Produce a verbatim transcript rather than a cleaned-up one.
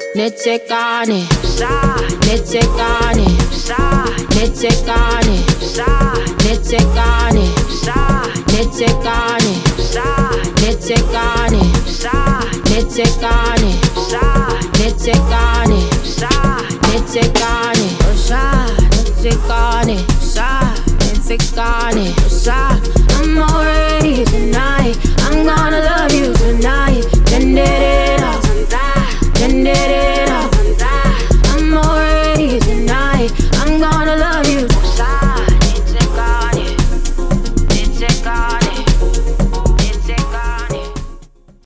Netsekane, netsekane, netsekane, netsekane, netsekane, netsekane, netsekane, netsekane, netsekane, osha, netsekane, osha, netsekane, osha,